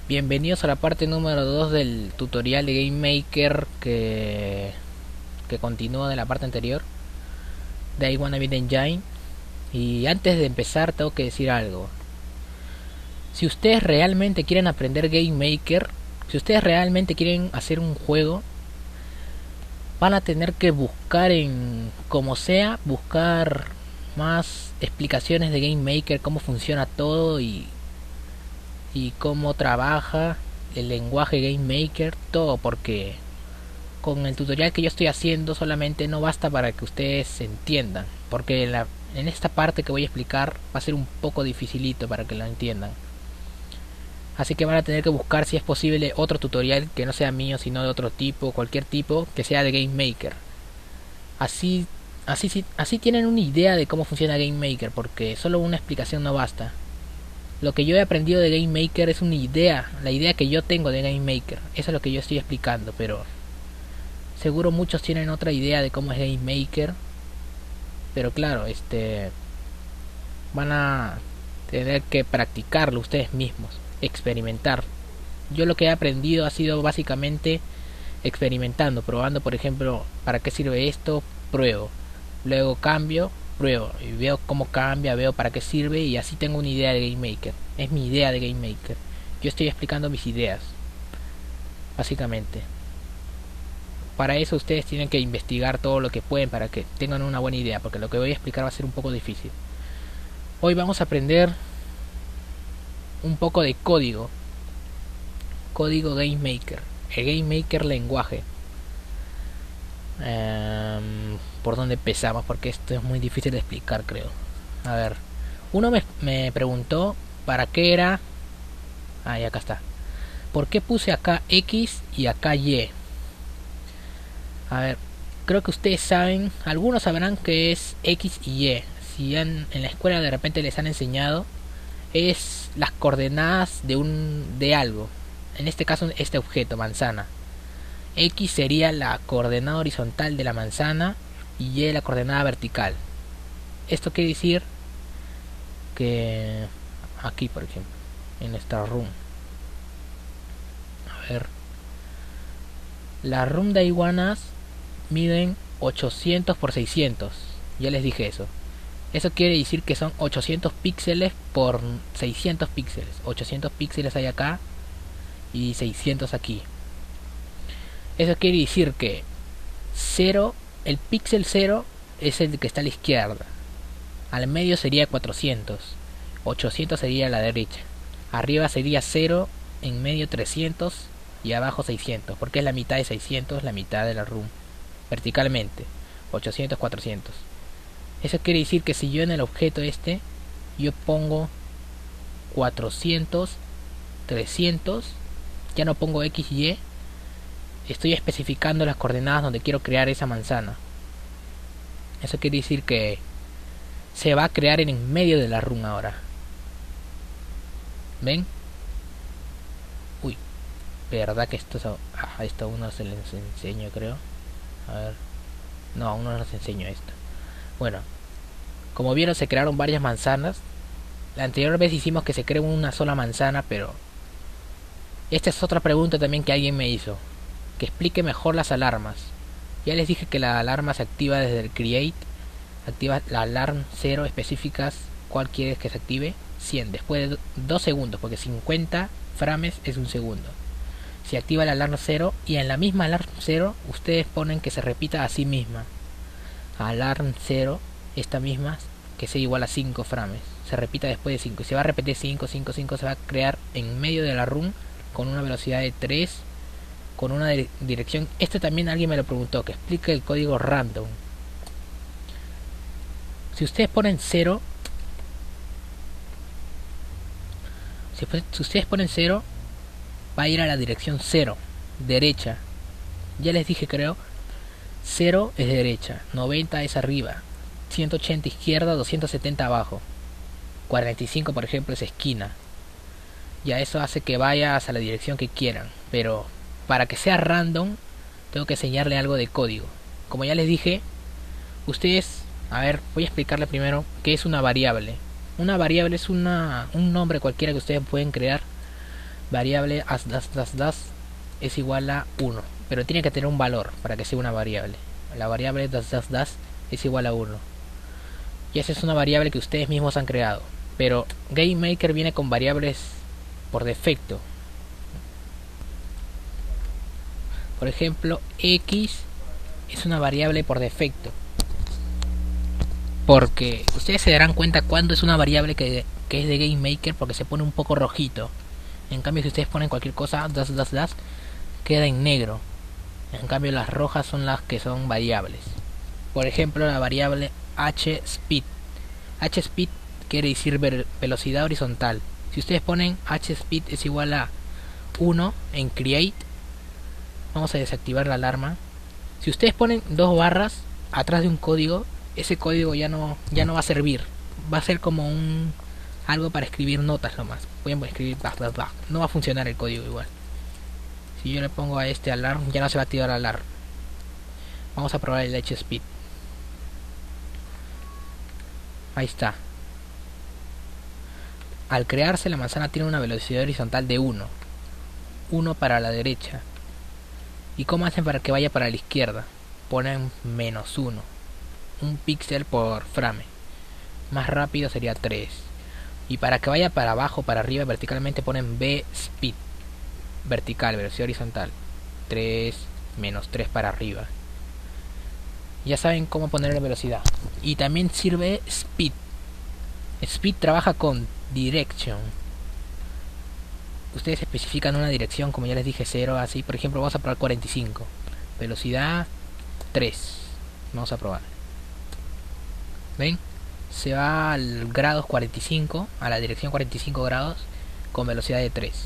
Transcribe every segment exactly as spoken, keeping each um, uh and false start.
Bienvenidos a la parte número dos del tutorial de Game Maker que, que continúa de la parte anterior de I Wanna Be the Engine. Y antes de empezar tengo que decir algo. Si ustedes realmente quieren aprender Game Maker, si ustedes realmente quieren hacer un juego, van a tener que buscar en, como sea, buscar más explicaciones de Game Maker, cómo funciona todo y y cómo trabaja el lenguaje Game Maker, todo, porque con el tutorial que yo estoy haciendo solamente no basta para que ustedes se entiendan, porque en, la, en esta parte que voy a explicar va a ser un poco dificilito para que lo entiendan. Así que van a tener que buscar, si es posible, otro tutorial que no sea mío, sino de otro tipo, cualquier tipo, que sea de Game Maker. Así, así, así tienen una idea de cómo funciona Game Maker, porque solo una explicación no basta. Lo que yo he aprendido de Game Maker es una idea, la idea que yo tengo de Game Maker. Eso es lo que yo estoy explicando, pero seguro muchos tienen otra idea de cómo es Game Maker. Pero claro, este van a tener que practicarlo ustedes mismos, experimentar. Yo lo que he aprendido ha sido básicamente experimentando, probando, por ejemplo, para qué sirve esto, pruebo. Luego cambio, pruebo y veo cómo cambia, veo para qué sirve y así tengo una idea de Game Maker. Es mi idea de Game Maker. Yo estoy explicando mis ideas, básicamente. Para eso ustedes tienen que investigar todo lo que pueden para que tengan una buena idea, porque lo que voy a explicar va a ser un poco difícil. Hoy vamos a aprender un poco de código. Código Game Maker. El Game Maker lenguaje. Um, ¿Por dónde empezamos? Porque esto es muy difícil de explicar, creo. A ver. Uno me, me preguntó para qué era... Ah, y acá está. ¿Por qué puse acá X y acá Y? A ver. Creo que ustedes saben, algunos sabrán que es X y Y. Si han, en la escuela de repente les han enseñado, es las coordenadas de un de algo. En este caso, este objeto, manzana. X sería la coordenada horizontal de la manzana y Y la coordenada vertical. Esto quiere decir que aquí, por ejemplo, en esta room, a ver, las room de iguanas miden ochocientos por seiscientos. Ya les dije eso. Eso quiere decir que son ochocientos píxeles por seiscientos píxeles. ochocientos píxeles hay acá y seiscientos aquí. Eso quiere decir que cero, el píxel cero es el que está a la izquierda. Al medio sería cuatrocientos. ochocientos sería a la derecha. Arriba sería cero, en medio trescientos y abajo seiscientos. Porque es la mitad de seiscientos, la mitad de la room. Verticalmente. ochocientos, cuatrocientos. Eso quiere decir que si yo en el objeto este, yo pongo cuatrocientos, trescientos, ya no pongo X y Y, estoy especificando las coordenadas donde quiero crear esa manzana. Eso quiere decir que se va a crear en el medio de la run ahora. ¿Ven? Uy, verdad que esto, ah, esto a uno se les enseño, creo. A ver. No, a uno no les enseño esto. Bueno, como vieron, se crearon varias manzanas. La anterior vez hicimos que se cree una sola manzana, pero esta es otra pregunta también que alguien me hizo. Que explique mejor las alarmas. Ya les dije que la alarma se activa desde el create. Activa la alarm cero específicas. ¿Cuál quieres que se active? cien. Después de dos segundos, porque cincuenta frames es un segundo. Se activa la alarm cero y en la misma alarm cero ustedes ponen que se repita a sí misma. Alarm cero, esta misma, que sea igual a cinco frames. Se repita después de cinco. Y se va a repetir cinco, cinco, cinco. Se va a crear en medio de la run con una velocidad de tres. Con una dirección. Este también alguien me lo preguntó, que explique el código random. Si ustedes ponen cero, si, si ustedes ponen cero, va a ir a la dirección cero, derecha. Ya les dije, creo, cero es derecha, noventa es arriba, ciento ochenta izquierda, doscientos setenta abajo, cuarenta y cinco por ejemplo es esquina. Ya eso hace que vaya hacia la dirección que quieran, pero para que sea random, tengo que enseñarle algo de código. Como ya les dije, ustedes, a ver, voy a explicarle primero qué es una variable. Una variable es una, un nombre cualquiera que ustedes pueden crear variable as das das das es igual a uno, pero tiene que tener un valor para que sea una variable. La variable das das das es igual a uno, y esa es una variable que ustedes mismos han creado, pero GameMaker viene con variables por defecto. Por ejemplo, X es una variable por defecto, porque ustedes se darán cuenta cuando es una variable que, que es de GameMaker, porque se pone un poco rojito. En cambio, si ustedes ponen cualquier cosa, das das das, queda en negro. En cambio, las rojas son las que son variables. Por ejemplo, la variable hspeed. Hspeed quiere decir velocidad horizontal. Si ustedes ponen hspeed es igual a uno en create, vamos a desactivar la alarma. Si ustedes ponen dos barras atrás de un código, ese código ya no ya no va a servir. Va a ser como un algo para escribir notas nomás. Pueden escribir blah, blah, blah. No va a funcionar el código igual. Si yo le pongo a este alarm, ya no se va a activar el alarm. Vamos a probar el hspeed. Ahí está. Al crearse, la manzana tiene una velocidad horizontal de uno. uno para la derecha. ¿Y cómo hacen para que vaya para la izquierda? Ponen menos uno. Un píxel por frame. Más rápido sería tres. Y para que vaya para abajo, para arriba, verticalmente ponen B speed. Vertical, velocidad horizontal. tres menos tres para arriba. Ya saben cómo poner la velocidad. Y también sirve speed. Speed trabaja con direction. Ustedes especifican una dirección, como ya les dije, cero, así. Por ejemplo, vamos a probar cuarenta y cinco. Velocidad tres. Vamos a probar. ¿Ven? Se va al grados cuarenta y cinco, a la dirección cuarenta y cinco grados, con velocidad de tres.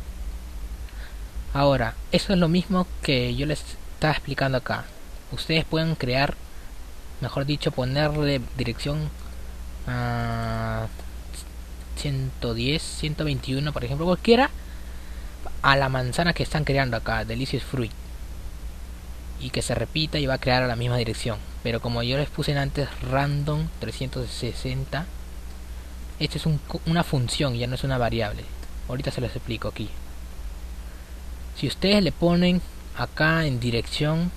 Ahora, eso es lo mismo que yo les estaba explicando acá. Ustedes pueden crear, mejor dicho, ponerle dirección a ciento diez, ciento veintiuno, por ejemplo, cualquiera, a la manzana que están creando acá, Delicious Fruit, y que se repita y va a crear a la misma dirección. Pero como yo les puse antes, random trescientos sesenta, esta es un, una función, ya no es una variable. Ahorita se los explico aquí. Si ustedes le ponen acá en dirección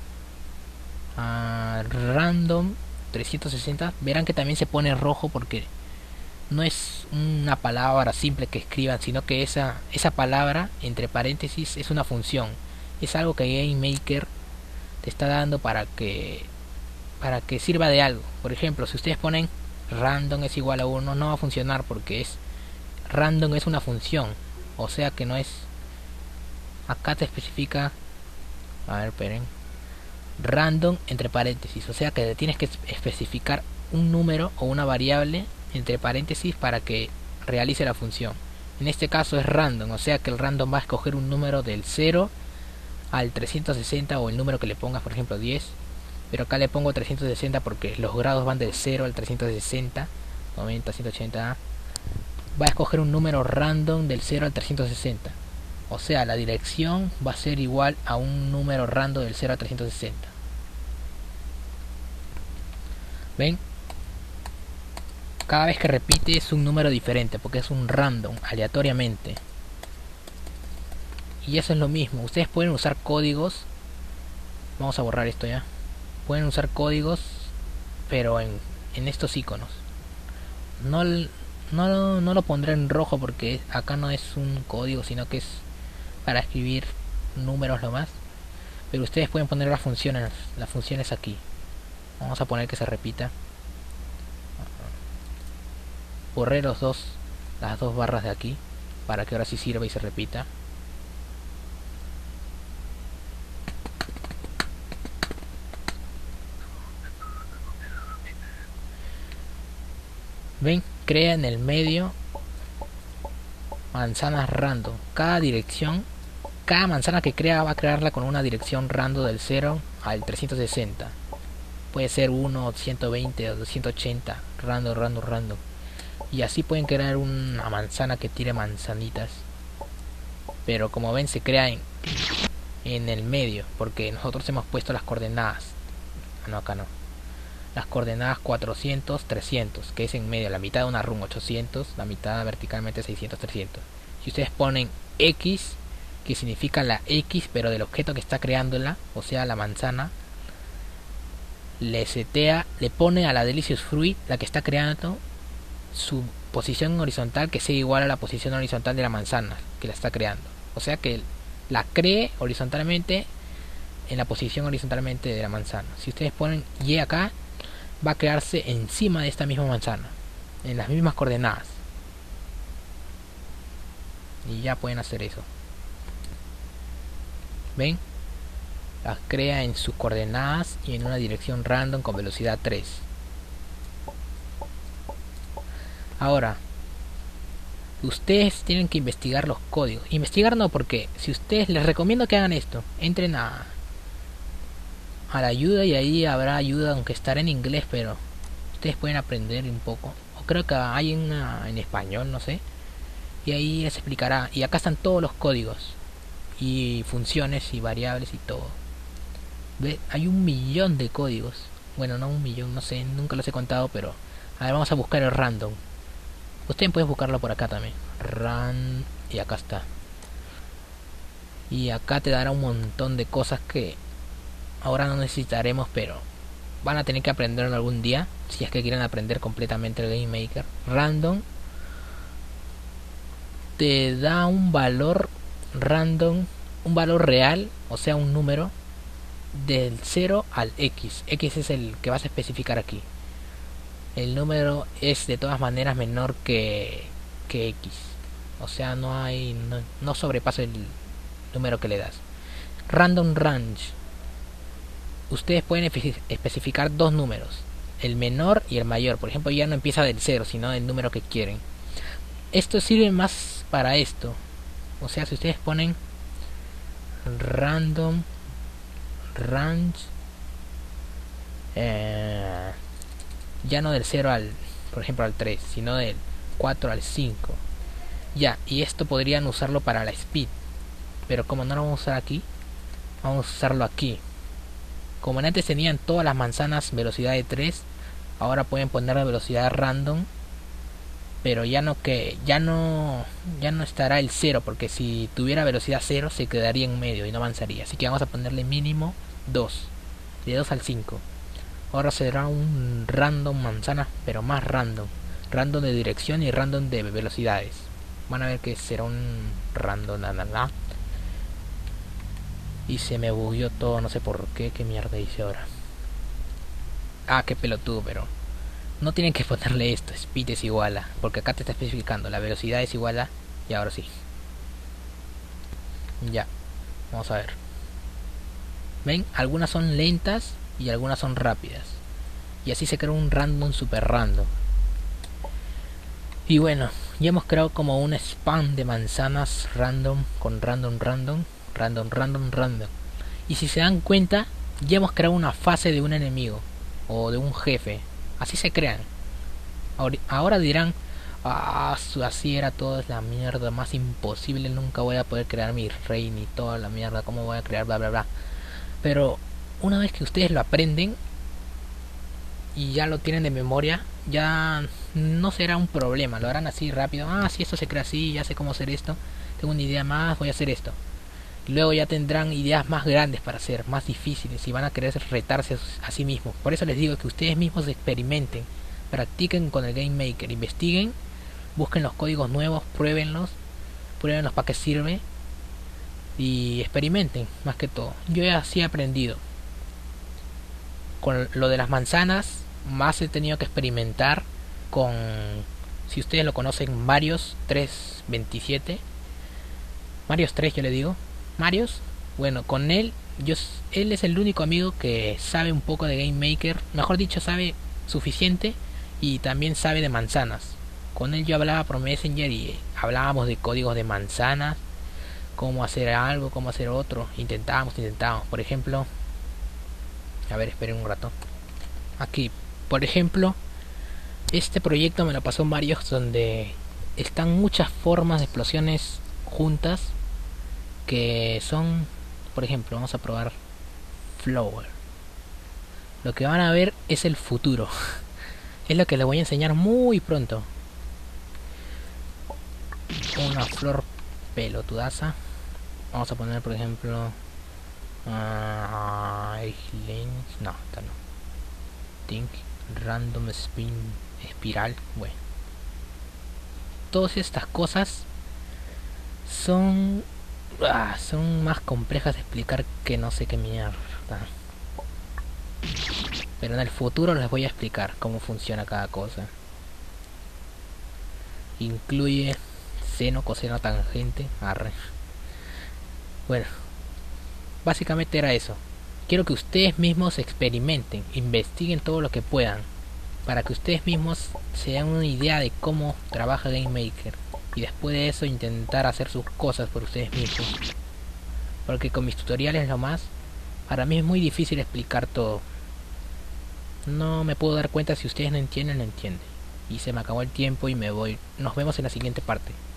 a random trescientos sesenta, verán que también se pone rojo, porque no es una palabra simple que escriban, sino que esa, esa palabra entre paréntesis es una función. Es algo que GameMaker te está dando para que para que sirva de algo. Por ejemplo, si ustedes ponen random es igual a uno, no va a funcionar, porque es random es una función, o sea que no es. Acá te especifica, a ver, esperen, random entre paréntesis, o sea que tienes que especificar un número o una variable entre paréntesis para que realice la función. En este caso es random, o sea que el random va a escoger un número del cero al trescientos sesenta, o el número que le pongas, por ejemplo diez, pero acá le pongo trescientos sesenta porque los grados van del cero al trescientos sesenta, noventa, ciento ochenta. Va a escoger un número random del cero al trescientos sesenta, o sea la dirección va a ser igual a un número random del cero al trescientos sesenta. ¿Ven? Cada vez que repite es un número diferente, porque es un random, aleatoriamente. Y eso es lo mismo. Ustedes pueden usar códigos. Vamos a borrar esto ya. Pueden usar códigos, pero en, en estos iconos. No, no, no lo pondré en rojo porque acá no es un código, sino que es para escribir números nomás. Pero ustedes pueden poner las funciones, las funciones aquí. Vamos a poner que se repita. Borré los dos, las dos barras de aquí, para que ahora sí sirva y se repita. Ven, crea en el medio manzanas random. Cada dirección, cada manzana que crea va a crearla con una dirección random del cero al trescientos sesenta. Puede ser uno, ciento veinte o doscientos ochenta, random, random, random. Y así pueden crear una manzana que tire manzanitas. Pero como ven, se crea en, en el medio, porque nosotros hemos puesto las coordenadas. No, acá no. Las coordenadas cuatrocientos, trescientos, que es en medio, la mitad de una run ochocientos, la mitad verticalmente seiscientos, trescientos. Si ustedes ponen X, que significa la X pero del objeto que está creándola, o sea la manzana, le setea, le pone a la Delicious Fruit, la que está creando, su posición horizontal que sea igual a la posición horizontal de la manzana que la está creando. O sea que la cree horizontalmente en la posición horizontalmente de la manzana. Si ustedes ponen Y acá, va a crearse encima de esta misma manzana, en las mismas coordenadas. Y ya pueden hacer eso. ¿Ven? Las crea en sus coordenadas y en una dirección random con velocidad tres. Ahora, ustedes tienen que investigar los códigos. Investigar no, porque si ustedes, les recomiendo que hagan esto, entren a a la ayuda y ahí habrá ayuda, aunque estará en inglés, pero ustedes pueden aprender un poco. O creo que hay una en español, no sé. Y ahí les explicará. Y acá están todos los códigos y funciones y variables y todo. ¿Ve? Hay un millón de códigos. Bueno, no un millón, no sé, nunca los he contado, pero a ver, vamos a buscar el random. Ustedes pueden buscarlo por acá también. Run, y acá está. Y acá te dará un montón de cosas que ahora no necesitaremos, pero van a tener que aprenderlo algún día si es que quieren aprender completamente el Game Maker. Random te da un valor random, un valor real, o sea un número del cero al X. X es el que vas a especificar aquí. El número es de todas maneras menor que, que X, o sea no hay no, no sobrepasa el número que le das. Random range, ustedes pueden especificar dos números, el menor y el mayor. Por ejemplo, ya no empieza del cero, sino del número que quieren. Esto sirve más para esto. O sea, si ustedes ponen random range, eh, ya no del cero al, por ejemplo, al tres, sino del cuatro al cinco. Ya, y esto podrían usarlo para la speed, pero como no lo vamos a usar aquí, vamos a usarlo aquí. Como antes tenían todas las manzanas velocidad de tres, ahora pueden poner la velocidad random, pero ya no que ya no ya no estará el cero, porque si tuviera velocidad cero se quedaría en medio y no avanzaría. Así que vamos a ponerle mínimo dos, de dos al cinco. Ahora será un random manzana, pero más random, random de dirección y random de velocidades. Van a ver que será un random, na, na, na. Y se me bugueó todo, no sé por qué. ¿Qué mierda hice ahora? Ah, qué pelotudo, pero no tienen que ponerle esto. Speed es igual a, porque acá te está especificando. La velocidad es igual a. Y ahora sí. Ya. Vamos a ver. ¿Ven? Algunas son lentas y algunas son rápidas. Y así se crea un random super random. Y bueno, ya hemos creado como un spam de manzanas random con random random. Random, random, random. Y si se dan cuenta, ya hemos creado una fase de un enemigo o de un jefe. Así se crean. Ahora dirán, ah, así era todo, es la mierda, más imposible, nunca voy a poder crear mi rey ni toda la mierda, cómo voy a crear bla bla bla. Pero una vez que ustedes lo aprenden y ya lo tienen de memoria, ya no será un problema, lo harán así rápido. Ah, si esto se crea así, ya sé cómo hacer esto, tengo una idea más, voy a hacer esto. Luego ya tendrán ideas más grandes para hacer, más difíciles, y van a querer retarse a sí mismos. Por eso les digo que ustedes mismos experimenten, practiquen con el Game Maker, investiguen, busquen los códigos nuevos, pruébenlos, pruébenlos para qué sirve y experimenten más que todo. Yo ya así he aprendido. Con lo de las manzanas, más he tenido que experimentar con, si ustedes lo conocen, Marios tres veintisiete. Marios tres yo le digo. Marios, bueno, con él, yo, él es el único amigo que sabe un poco de Game Maker, mejor dicho, sabe suficiente y también sabe de manzanas. Con él yo hablaba por Messenger y hablábamos de códigos de manzanas, cómo hacer algo, cómo hacer otro, intentábamos, intentábamos. Por ejemplo, a ver, esperen un rato. Aquí, por ejemplo, este proyecto me lo pasó Marios, donde están muchas formas de explosiones juntas que son, por ejemplo, vamos a probar Flower. Lo que van a ver es el futuro. Es lo que les voy a enseñar muy pronto. una flor pelotudaza. Vamos a poner, por ejemplo, uh, no, esta no. Think random spin espiral. Bueno, todas estas cosas son ah, son más complejas de explicar que no sé qué mierda. Pero en el futuro les voy a explicar cómo funciona cada cosa. Incluye seno, coseno, tangente, arre. Bueno, básicamente era eso. Quiero que ustedes mismos experimenten, investiguen todo lo que puedan, para que ustedes mismos se den una idea de cómo trabaja GameMaker. Y después de eso intentar hacer sus cosas por ustedes mismos. Porque con mis tutoriales nomás, para mí es muy difícil explicar todo. No me puedo dar cuenta si ustedes no entienden, no entienden. Y se me acabó el tiempo y me voy. Nos vemos en la siguiente parte.